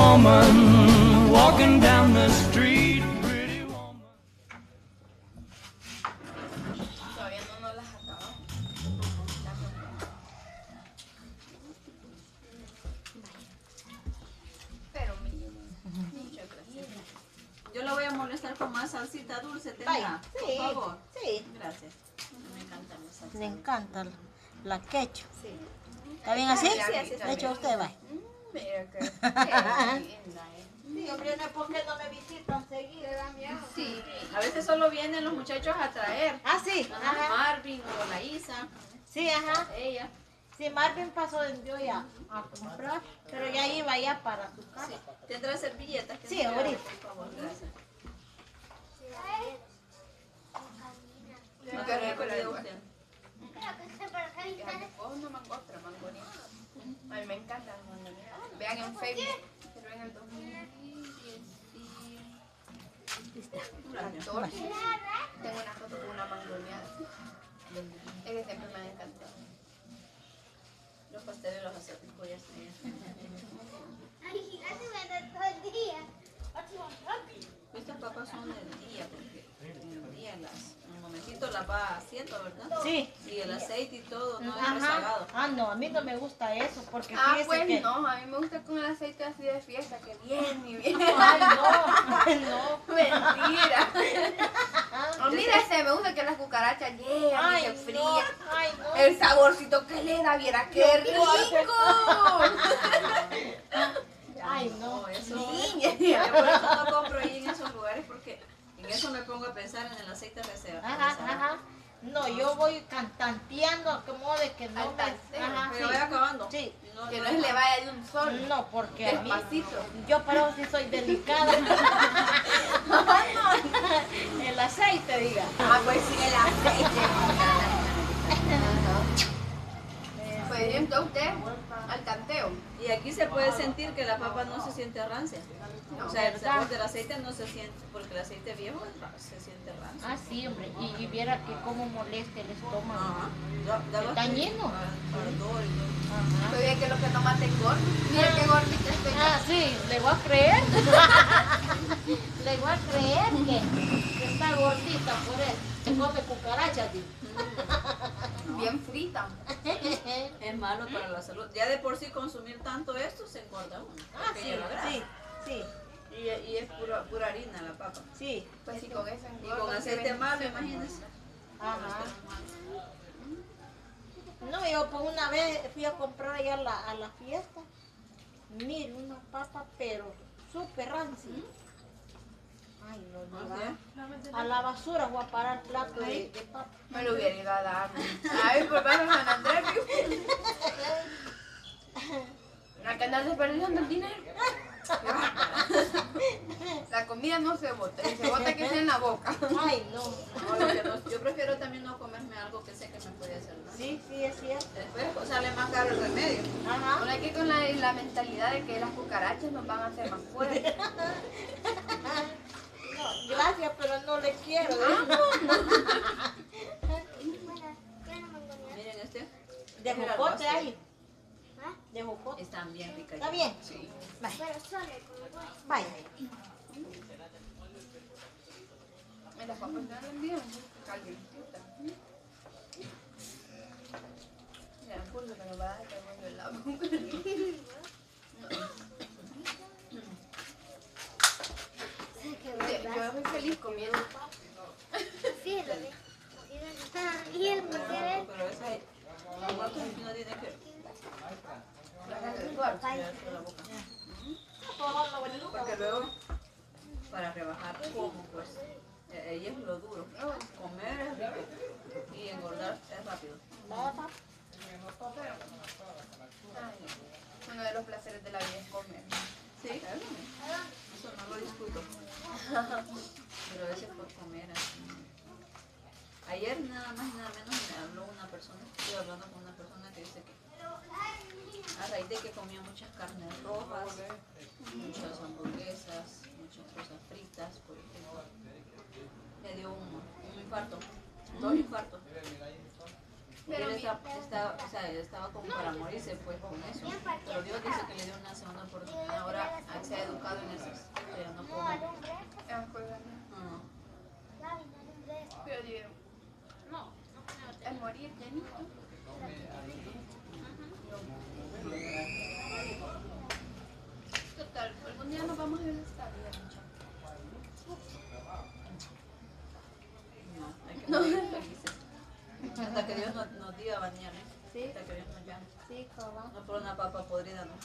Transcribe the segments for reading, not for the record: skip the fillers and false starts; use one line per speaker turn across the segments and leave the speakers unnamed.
woman walking down the street, pretty woman.
Todavía no nos las acabamos. Pero muchas gracias. Yo la voy a molestar con más salsita dulce, ¿tendrá?
Sí,
Por favor.
sí.
Gracias. Me encanta la salsa.
Le encanta la quechu.
Sí.
¿Está bien así?
Sí, así está
De hecho,
bien.
usted va.
Mira que linda,
Sí, hombre, no es porque no me visitan seguido.
Sí, a veces solo vienen los muchachos a traer.
Ah, sí.
Ajá,
Ajá.
Marvin o la Isa,
Sí, ajá.
ella.
Sí, Marvin pasó de yo ya a comprar, pero ya iba ya para su casa.
Sí. ¿Tendrá servilletas? Que
Sí,
me regale,
ahorita.
por favor, gracias. ¿No qué recorrido usted? Oh, una mangosta, mangonita. A mí me encantan las mangonitas. Vean en Facebook, pero en el 2014 tengo una foto con una mangoneada. Es que siempre me han encantado. Los pasteles los asiáticos ya están. Estas papas son del día, porque en el día en un momentito las va haciendo, ¿verdad?
Sí.
Y el aceite y todo, no es
Ajá.
rezagado.
Ah, no, a mí no me gusta eso, porque
Ah,
fíjese
pues
que...
no, a mí me gusta con el aceite así de fiesta, que bien y bien.
Ay, no.
Mentira. No, mira ese, me gusta que las cucarachas llegan y se
Ay, no.
frían.
Ay, no.
El saborcito que le da, viera qué rico.
Ay, no.
Eso.
Sí.
Yo por eso no compro ahí en esos lugares, porque en eso me pongo a pensar en el aceite reserva.
Ajá, ajá. No, yo voy cantanteando como de que no
Al
me...
tanteo,
Ajá,
pero
sí.
vaya acabando.
Sí.
Que no se le vaya de un solo.
No, porque a mí...
Despacito.
Yo pero sí soy delicada. El aceite, diga.
Ah, pues sí, el aceite. Pues bien, entonces usted al canteo. Y aquí se puede sentir que la papa no se siente rancia. O sea, el sabor del aceite no se siente, porque el aceite viejo se siente rancio.
Ah, sí, hombre. Y viera que cómo molesta el estómago.
Ajá.
Está lleno.
Ardor y todo.
Ajá.
Estoy bien que lo que no mate engorda. Mira qué gordita estoy.
Ah, sí, le voy a creer. Le voy a creer que está gordita por eso. Se come cucarachas, digo.
Bien frita. Es malo para la salud. Ya de por sí consumir tanto esto se engorda uno.
Ah,
porque
sí,
lleva grasa.
sí, sí,
Y es pura harina la papa.
sí.
Pues sí, con eso engorda. Y con aceite malo, imagínense.
Ajá. No, yo por una vez fui a comprar allá a la fiesta. Mire, una papa, pero súper rancia. Ay, no, no. A la basura voy a parar plato de papa.
Me lo hubiera ido a dar. Ay, por favor, San Andrés. Acá andas desperdiciando el dinero. La comida no se bota, y se bota que sea en la boca.
Ay, no.
No, lo que no, yo prefiero también no comerme algo que sé que me puede hacer mal.
Sí, sí, es cierto.
Después sale más caro el remedio.
Ajá.
Ahora hay que con la mentalidad de que las cucarachas nos van a hacer más fuertes.
No, gracias, pero no le quiero.
Miren este.
De jocote hay. De jocote.
Están bien ricas.
¿Está bien?
Sí.
Vaya. Vaya.
Y las papas están bien calientitas. Mira, pulso que me va a dar que el lado. Yo soy feliz comiendo.
Sí, lo vi. Y el
Pero ese no tiene que... Porque luego, para rebajar, como pues, ahí es lo duro. Comer es rico y engordar es rápido. Uno de los placeres de la vida es comer. Sí, eso no lo discuto. Pero a veces por comer así. Ayer nada más y nada menos me habló una persona, estoy hablando con una persona que dice que a raíz de que comía muchas carnes rojas, muchas hamburguesas, muchas cosas fritas, por ejemplo, le dio un infarto, 2 infartos. Él estaba como para morirse pues con eso, pero Dios dice que le dio una segunda oportunidad. Ahora accede
Sí, cabal.
No por una papa podrida, no.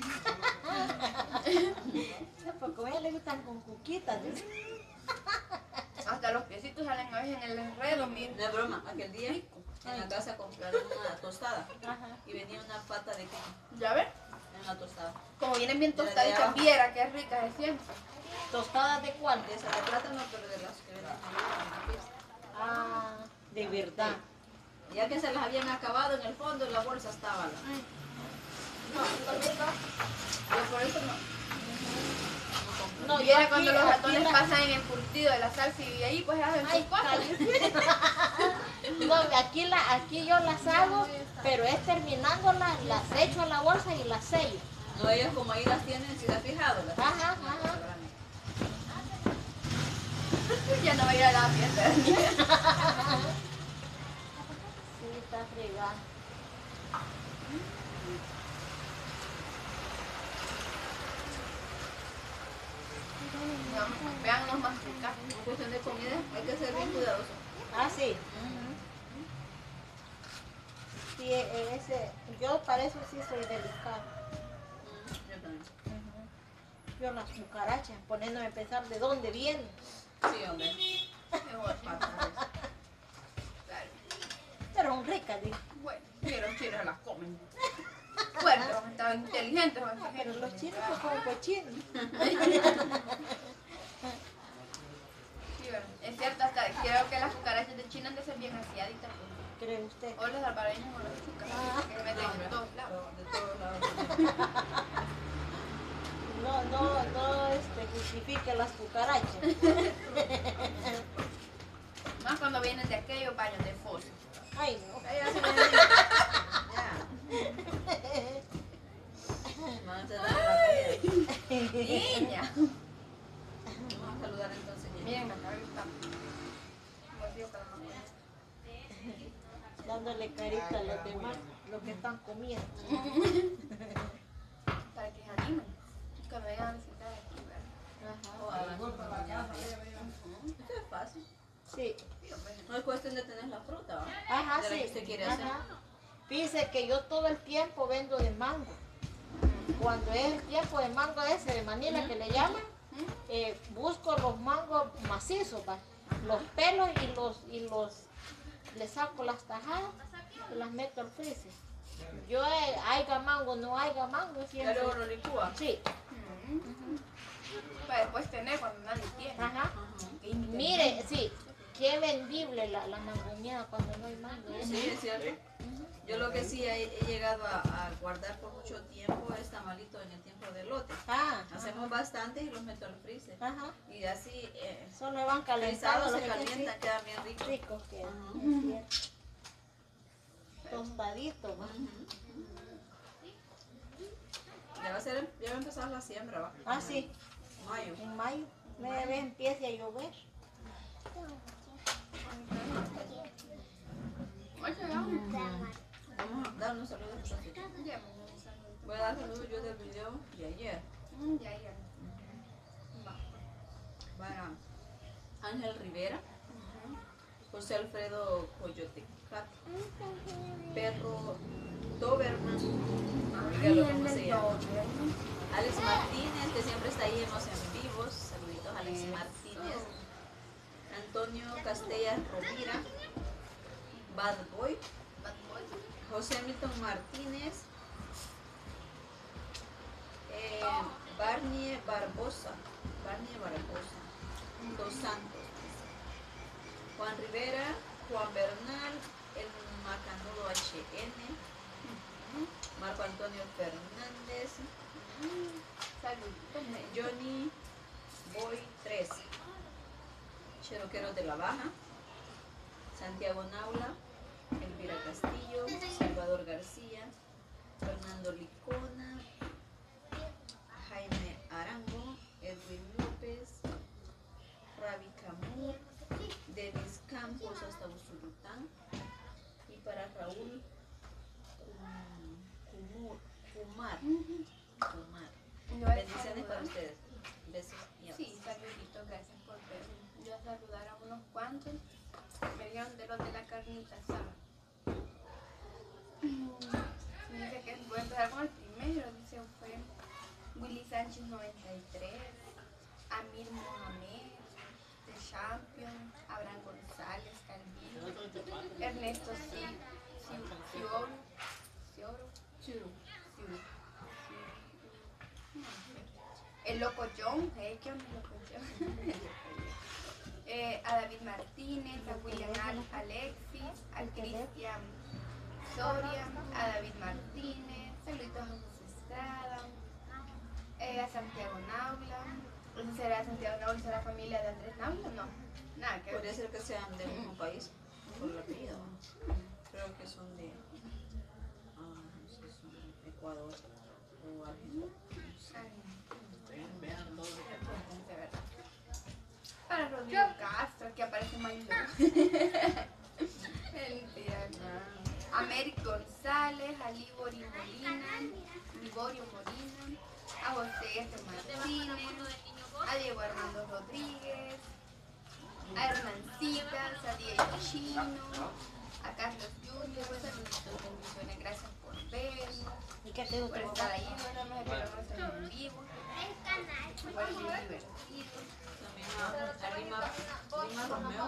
Pues como a ella le gustan con cuquitas, dice.
Hasta los piecitos salen a veces en el enredo, miren.
No es broma, aquel día en la casa compraron una tostada
Ajá.
y venía una pata de queso
¿Ya ves?
en la tostada.
Como vienen bien
Ya, ya,
tostaditas,
ya.
viera qué ricas se sienten.
¿Tostadas de cuál?
De esa de plátano, pero de las que venden en la fiesta.
Ah, de verdad.
Ya que se las habían acabado en el fondo, en la bolsa estaba la.
No,
Yo por eso no.
no, yo
Viera
aquí-
cuando los
aquí
ratones
la-
pasan en el curtido de la salsa y ahí pues hacen
Ay,
sus cosas.
No, aquí yo las hago, pero es terminándolas, las echo a la bolsa y las sello.
No, ellos como ahí las tienen, si las has fijado. Las
Ajá, ajá.
Ya no va a ir a la fiesta.
Sí, está fregada.
Vean los masticar.
En cuestión de comida hay que ser bien cuidadoso.
Ah, sí. Sí, yo para eso sí soy delicada.
Yo también.
Yo las cucarachas, poniéndome a pensar de dónde vienen.
Sí, hombre. Fatales.
Claro.
Pero son ricas, digo.
Bueno, y los chinos las comen. Bueno, pero estaban inteligentes.
Pero los chinos pues como cochinos.
Sí, bueno, es cierto, hasta creo que las cucarachas de China han de ser bien aseaditas.
¿Cree usted?
O los salvadoreños o los chucas, que se meten en todos lados.
De todos lados.
No justifique las cucarachas.
Más cuando vienen de aquellos baños de fosa.
Ay, no.
Ya. Van a hacer la comida.
Niña.
Vamos a saludar entonces.
Miren, acá está. Vacío para la mamá.
Dándole carita a los demás, los que están comiendo.
Para que se animen. Cuando vengan a visitar aquí, ¿verdad?
Ajá.
O a las mañanas. Esto es fácil.
Sí.
No es cuestión de tener la fruta, ¿va?
Ajá,
De la
sí.
que usted quiere hacer.
Ajá. Fíjese que yo todo el tiempo vendo de mango. Cuando es el tiempo de mango ese de Manila que le llaman, busco los mangos macizos, ¿va? Los pelos y los le saco las tajadas y las meto al freezer. Yo haya mango, no haya mango,
Ya
siempre.
luego lo licúa.
Sí,
Para después tener cuando nadie tiene.
ajá.
Que imiten.
Mire, sí, qué vendible la mangoñada cuando no hay mango. ¿eh?
Sí, es cierto. Yo lo que sí he llegado a guardar por mucho tiempo es tamalito en el tiempo del lote.
Ah,
Hacemos bastante y los meto al freezer.
ajá.
Y así,
Solo van calentados,
frisados se
los que
calientan, quedan bien ricos.
ricos quedan. Es cierto. Tostadito, ¿va?
Ya va a empezar la siembra, ¿va?
Ah, sí,
Mayo.
en mayo. Media vez empieza a llover.
Oye, ya.
Vamos a dar unos saludos.
Ya,
Voy a dar saludos yo del video de ayer.
ya, ya. Va.
Para Ángel Rivera, José Alfredo Coyotecat, Perro Doberman, dígalo cómo se llama. Alex Martínez, que siempre está ahí en los en vivos. Saluditos a Alex Martínez. Antonio Castellas Rovira, Bad Boy. José Milton Martínez. Barnier Barbosa. Dos Santos. Juan Rivera, Juan Bernal, el Macanudo HN, Marco Antonio Fernández,
Saluditos.
Johnny Boy 3, Cheroqueros de la Baja, Santiago Naula, Elvira Castillo, Salvador García, Fernando Licona, Jaime Arango, Edwin López, Ravi Camur, Denis Campos hasta Usulután, y para Raúl Kumar. Bendiciones para ustedes. Besos y abrazos.
Sí, saluditos, gracias por ver. Yo a saludar a unos cuantos. Me dieron de los de la carnita asada. Dice El Loco John, ¿qué onda el Loco John? A David Martínez, a William Alexis, a Cristian Soria, a David Martínez, saluditos a José Estrada, a Santiago Naula. ¿Ese será Santiago Naula, será familia de Andrés Naula? No, nada que ver.
Podría ser que sean del mismo país, por el apellido. Creo que son de, no sé, son de Ecuador o Argentina.
Para Rodrigo Castro, que aparece Mailo. A Mary González, a Liborio Molina, a José Martínez, a Diego Armando Rodríguez, a Hernancitas, a Diego Chino, a Carlos Junior, bendiciones, gracias por vernos,
¿Y qué te
por
gusta?
estar ahí, no nos esperamos en vivo, por el video divertido.
También a Lima Romeo.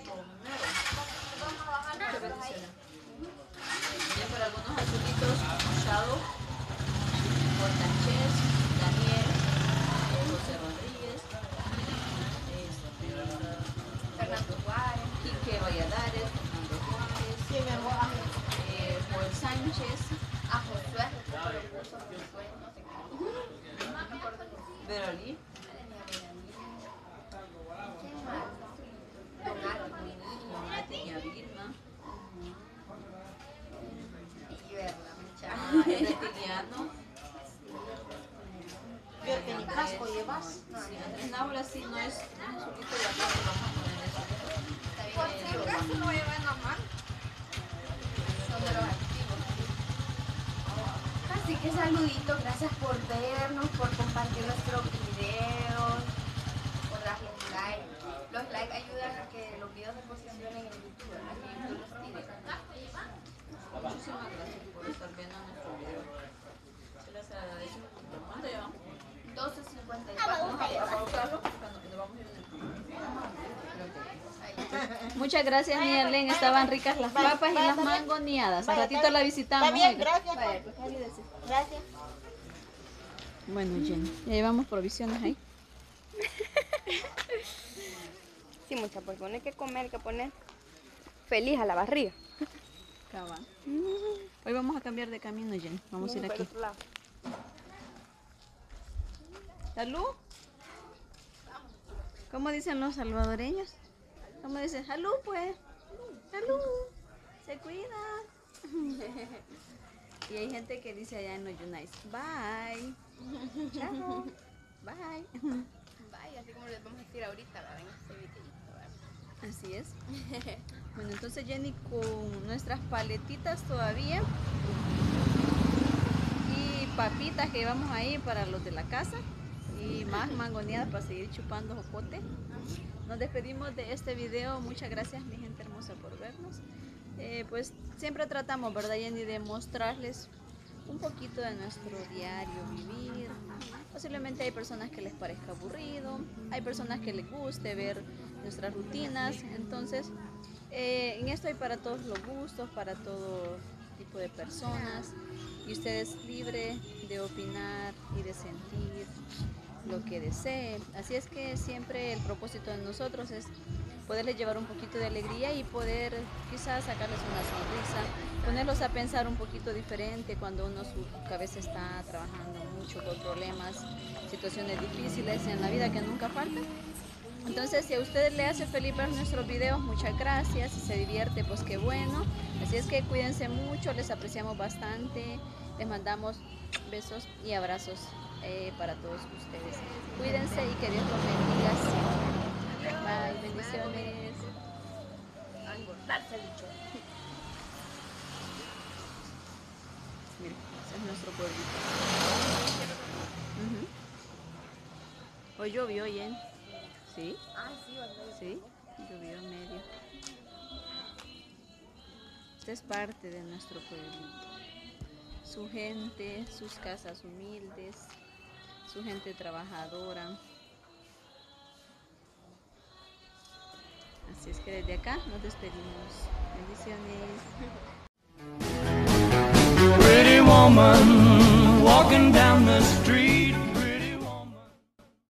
Muchas bendiciones. También para algunos azulitos, Shadow, Sánchez, Daniel, José Rodríguez,
Fernando Juárez,
Quique Valladares, Fernando Juárez,
Sí, mi amor.
Joel Sánchez,
a Josué, no sé qué.
Veroli, Niña Vilma, Reptiliano,
Fíjate, ni casco llevas.
sí, Andrés Naula sí no es azulito, ya no lo vamos a poner en eso.
Por si acaso no llevan la mano. Son de los activos. Así que saluditos, gracias por vernos, por compartir nuestros videos, por darles like. Los likes ayudan a que los videos se posicionen en YouTube, a que YouTube los tire.
Muchísimas gracias por estar viendo nuestro video. Se les agradece. ¿Cuánto llevamos?
12:54.
Vamos a pausarlo cuando le vamos a ir en el
Muchas gracias, mi Arlen. Estaban ricas las papas y las mangoneadas. Al ratito la visitamos.
Está bien,
oiga.
gracias. Gracias.
Bueno, Jenny, ya llevamos provisiones ahí.
Sí, mucha, pues hay que comer, hay que poner feliz a la barriga.
Cabal. Hoy vamos a cambiar de camino, Jenny. Vamos a ir aquí. ¿Salud? ¿Cómo dicen los salvadoreños? ¿Cómo dicen? ¡Salud, pues! ¡Salud! ¡Se cuida! Y hay gente que dice allá en los United, bye. Chao. Bye.
Vaya, así como les vamos a decir ahorita, ¿verdad? En este videito, ¿verdad?
Así es. Bueno, entonces Jenny con nuestras paletitas todavía y papitas que llevamos ahí para los de la casa y más mangoneadas para seguir chupando jocote. Nos despedimos de este video. Muchas gracias, mi gente hermosa, por vernos. Pues siempre tratamos, ¿verdad, Jenny, de mostrarles un poquito de nuestro diario vivir. Posiblemente hay personas que les parezca aburrido, hay personas que les guste ver nuestras rutinas. Entonces, en esto hay para todos los gustos, para todo tipo de personas. Y usted es libre de opinar y de sentir lo que desee. Así es que siempre el propósito de nosotros es poderles llevar un poquito de alegría y poder quizás sacarles una sonrisa, ponerlos a pensar un poquito diferente cuando uno su cabeza está trabajando mucho con problemas, situaciones difíciles en la vida que nunca faltan. Entonces, si a ustedes le hace feliz ver nuestros videos, muchas gracias. Si se divierte, pues qué bueno. Así es que cuídense mucho, les apreciamos bastante. Les mandamos besos y abrazos para todos ustedes. Cuídense y que Dios los bendiga siempre. Bye, bendiciones.
A engordarse, dicho.
Miren, ese es nuestro pueblito. Hoy llovió, Jen. ¿Sí?
Ay, sí, ¿verdad?
Sí, llovió en medio. Esta es parte de nuestro pueblito. Su gente, sus casas humildes, su gente trabajadora. Así es que desde acá nos despedimos. Bendiciones.
Pretty woman walking down the street.